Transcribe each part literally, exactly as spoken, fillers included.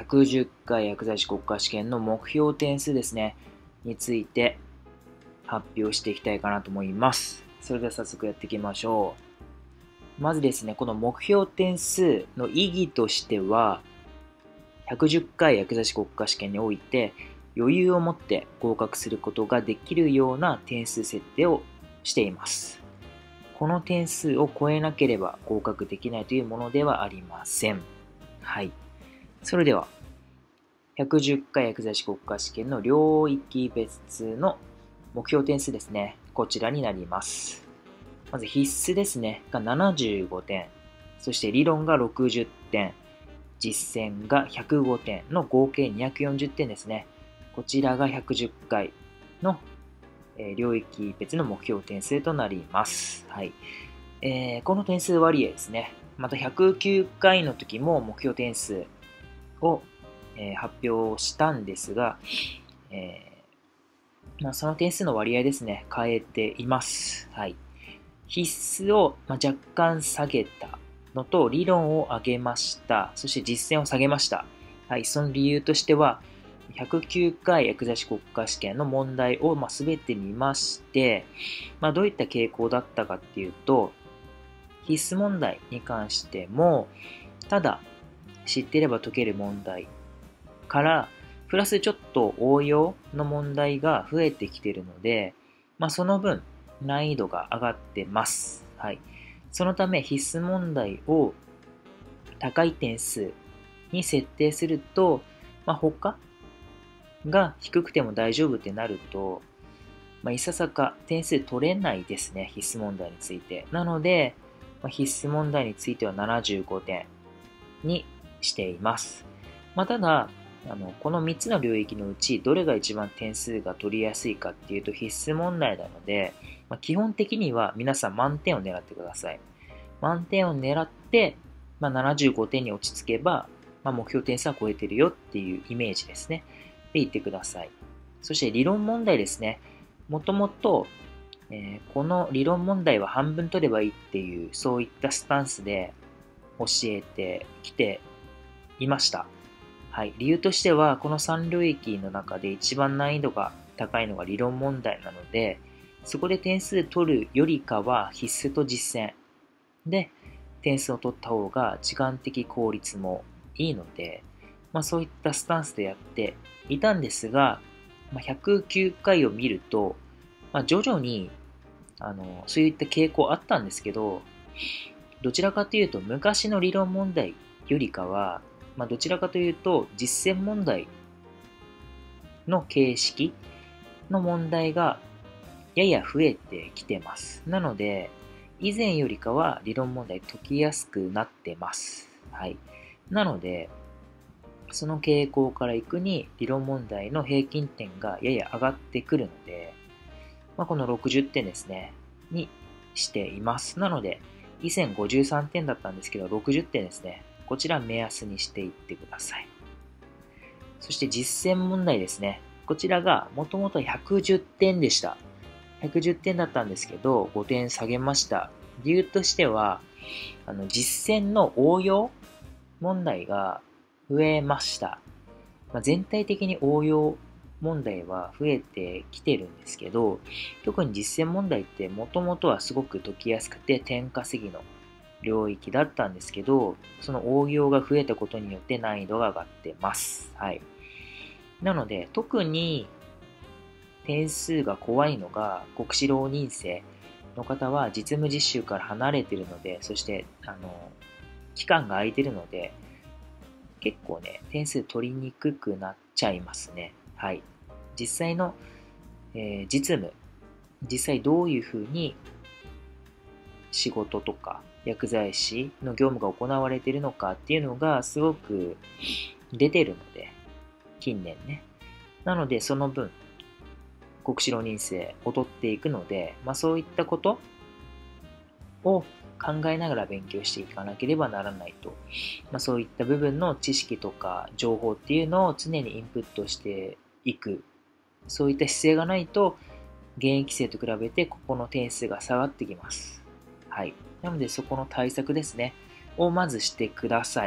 くじゅっかい薬剤師国家試験の目標点数ですね、について発表していきたいかなと思います。それでは早速やっていきましょう。まずですね、この目標点数の意義としては、ひゃくじゅっかい薬剤師国家試験において余裕を持って合格することができるような点数設定をしています。この点数を超えなければ合格できないというものではありません。はい。それでは、ひゃくじゅっかい薬剤師国家試験の領域別の目標点数ですね。こちらになります。まず必須ですね。がななじゅうごてん。そして理論がろくじゅってん。実践がひゃくごてんの合計にひゃくよんじゅってんですね。こちらがひゃくじゅっかいの、えー、領域別の目標点数となります。はい。えー、この点数割合ですね。またひゃくきゅうかいの時も目標点数を、えー、発表したんですが、えーまあ、その点数の割合ですね、変えています。はい。必須を、まあ、若干下げたのと、理論を上げました。そして実践を下げました。はい。その理由としては、ひゃくきゅうかい薬剤師国家試験の問題を、まあ、全て見まして、まあ、どういった傾向だったかっていうと、必須問題に関しても、ただ知っていれば解ける問題から、プラスちょっと応用の問題が増えてきているので、まあ、その分難易度が上がってます。はい。そのため必須問題を高い点数に設定すると、まあ、他が低くても大丈夫ってなると、まあ、いささか点数取れないですね、必須問題について。なので、まあ、必須問題についてはななじゅうごてんにしています。まあ、ただ、あのこのみっつの領域のうちどれが一番点数が取りやすいかっていうと必須問題なので、まあ、基本的には皆さん満点を狙ってください。満点を狙って、まあ、ななじゅうごてんに落ち着けば、まあ、目標点数は超えてるよっていうイメージですね。で言ってください。そして理論問題ですね。もともと、えー、この理論問題は半分取ればいいっていう、そういったスタンスで教えてきていました。はい。理由としては、このさん領域の中で一番難易度が高いのが理論問題なので、そこで点数取るよりかは必須と実践で点数を取った方が時間的効率もいいので、まあ、そういったスタンスでやっていたんですが、まあ、ひゃくきゅうかいを見ると、まあ、徐々にあのそういった傾向あったんですけど、どちらかというと昔の理論問題よりかは、まあ、どちらかというと実践問題の形式の問題がやや増えてきてます。なので、以前よりかは理論問題解きやすくなってます。はい。なので、その傾向からいくに理論問題の平均点がやや上がってくるので、まあ、このろくじゅってんですね、にしています。なので、以前ごじゅうさんてんだったんですけど、ろくじゅってんですね。こちら目安にしていってください。そして実践問題ですね。こちらがもともとひゃくじゅってんでした。ひゃくじゅってんだったんですけど、ごてん下げました。理由としては、あの実践の応用問題が増えました。まあ、全体的に応用問題は増えてきてるんですけど、特に実践問題ってもともとはすごく解きやすくて点稼ぎの領域だったんですけど、その応用が増えたことによって難易度が上がってます。はい。なので、特に点数が怖いのが、国試浪人生の方は実務実習から離れているので、そして、あの、期間が空いているので、結構ね、点数取りにくくなっちゃいますね。はい。実際の、えー、実務、実際どういうふうに仕事とか薬剤師の業務が行われているのかっていうのがすごく出てるので、近年ね。なので、その分、国試浪人生劣っていくので、まあ、そういったことを考えながら勉強していかなければならないと、まあ、そういった部分の知識とか情報っていうのを常にインプットしていく、そういった姿勢がないと現役生と比べてここの点数が下がってきます。はい。なのでそこの対策ですねをまずしてください。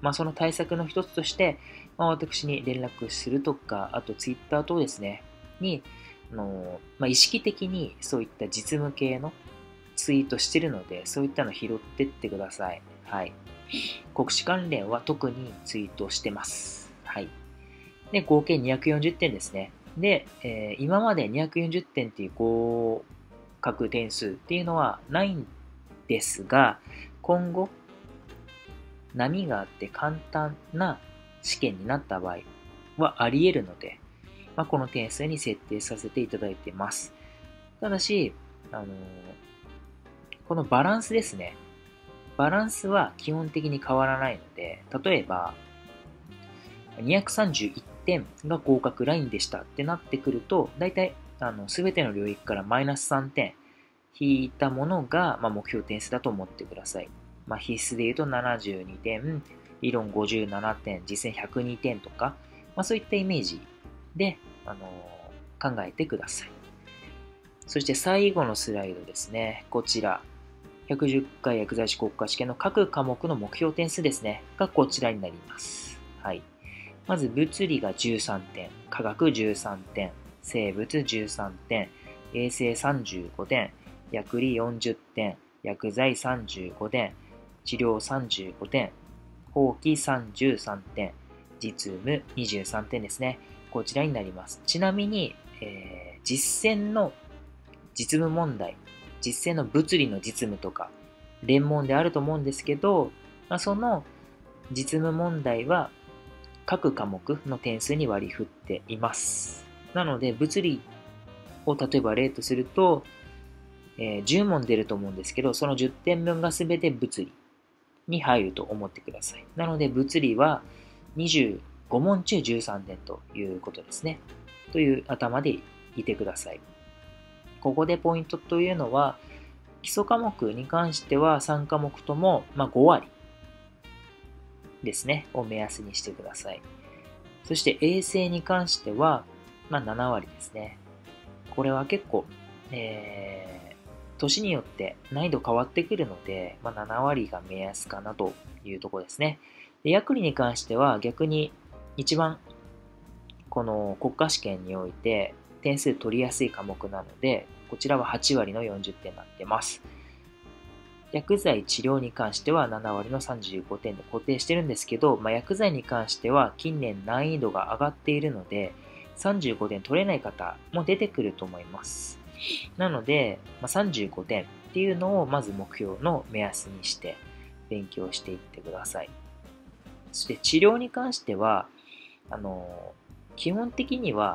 まあ、その対策の一つとして、まあ、私に連絡するとか、あとツイッター等ですね、に、あのまあ、意識的にそういった実務系のツイートしてるので、そういったの拾ってってください。はい。国試関連は特にツイートしてます。はい。で、合計にひゃくよんじゅってんですね。で、えー、今までにひゃくよんじゅってんっていう合格点数っていうのはないんですが、今後、波があって簡単な試験になった場合はあり得るので、まあ、この点数に設定させていただいています。ただし、あのー、このバランスですね。バランスは基本的に変わらないので、例えば、にひゃくさんじゅういってんが合格ラインでしたってなってくると、だいたいすべての領域からマイナスさんてん引いたものが、まあ、目標点数だと思ってください。まあ、必須で言うとななじゅうにてん、理論ごじゅうななてん、実践ひゃくにてんとか、まあ、そういったイメージで、あのー、考えてください。そして最後のスライドですね。こちら。ひゃくじゅっかい薬剤師国家試験の各科目の目標点数ですね。がこちらになります。はい。まず物理がじゅうさんてん、化学じゅうさんてん、生物じゅうさんてん、衛生さんじゅうごてん、薬理よんじゅってん、薬剤さんじゅうごてん、治療さんじゅうごてん、法規さんじゅうさんてん、実務にじゅうさんてんですね。こちらになります。ちなみに、えー、実践の実務問題、実践の物理の実務とか、連問であると思うんですけど、まあ、その実務問題は各科目の点数に割り振っています。なので、物理を例えば例とすると、えー、じゅう問出ると思うんですけど、そのじゅってんぶんがすべて物理に入ると思ってください。なので、物理はにじゅうごもん中じゅうさんてんということですね。という頭でいてください。ここでポイントというのは、基礎科目に関してはさん科目とも、まあ、ご割ですね、を目安にしてください。そして衛生に関しては、まあ、なな割ですね。これは結構、えー、年によって難易度変わってくるので、まあ、なな割が目安かなというところですね。で、薬理に関しては逆に一番この国家試験において点数取りやすい科目なので、こちらははち割のよんじゅってんになってます。薬剤治療に関してはなな割のさんじゅうごてんで固定してるんですけど、まあ、薬剤に関しては近年難易度が上がっているので、さんじゅうごてん取れない方も出てくると思います。なので、まあ、さんじゅうごてんっていうのをまず目標の目安にして勉強していってください。そして治療に関しては、あの、基本的には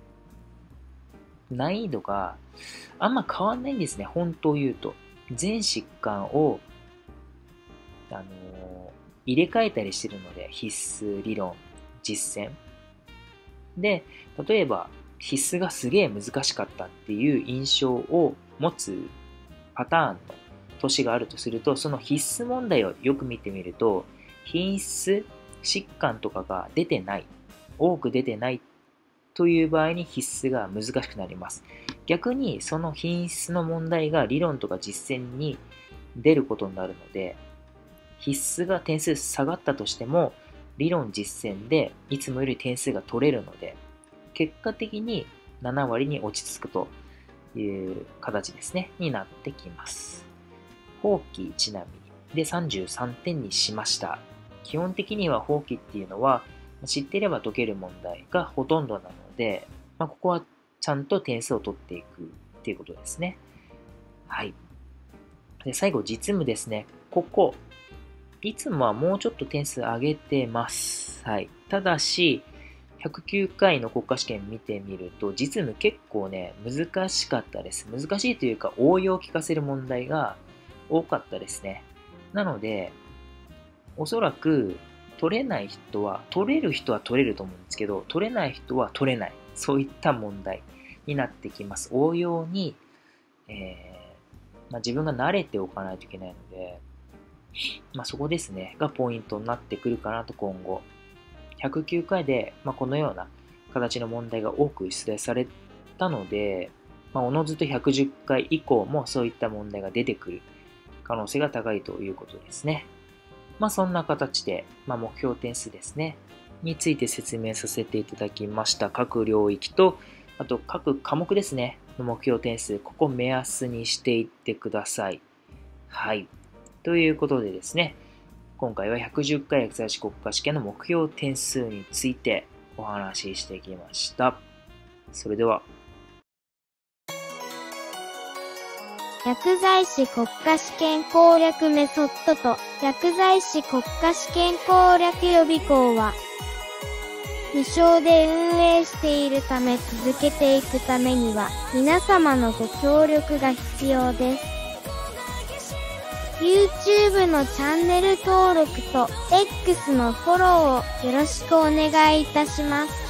難易度があんま変わんないんですね、本当を言うと。全疾患を、あのー、入れ替えたりしてるので、必須、理論、実践。で、例えば、必須がすげえ難しかったっていう印象を持つパターンの年があるとすると、その必須問題をよく見てみると、品質疾患とかが出てない、多く出てないという場合に必須が難しくなります。逆にその品質の問題が理論とか実践に出ることになるので、必須が点数下がったとしても、理論実践でいつもより点数が取れるので、結果的になな割に落ち着くという形ですね、になってきます。法規ちなみにでさんじゅうさんてんにしました。基本的には法規っていうのは知っていれば解ける問題がほとんどなので、まあ、ここはちゃんと点数を取っていくっていうことですね。はい。で、最後、実務ですね。ここ、いつもはもうちょっと点数上げてます。はい。ただし、ひゃくきゅうかいの国家試験見てみると、実務結構ね、難しかったです。難しいというか、応用を聞かせる問題が多かったですね。なので、おそらく、取れない人は、取れる人は取れると思うんですけど、取れない人は取れない。そういった問題になってきます。応用に、えーまあ、自分が慣れておかないといけないので、まあ、そこですね、がポイントになってくるかなと今後。ひゃくきゅうかいで、まあ、このような形の問題が多く出題されたので、まあ、おのずとひゃくじゅっかい以降もそういった問題が出てくる可能性が高いということですね。 まあそんな形で、まあ、目標点数ですね、について説明させていただきました。各領域と、あと各科目ですね、の目標点数、ここ目安にしていってください。はい。ということでですね、今回はひゃくじゅっかい薬剤師国家試験の目標点数についてお話ししてきました。それでは。 薬剤師国家試験攻略メソッドと薬剤師国家試験攻略予備校は無償で運営しているため続けていくためには皆様のご協力が必要です。YouTube のチャンネル登録と X のフォローをよろしくお願いいたします。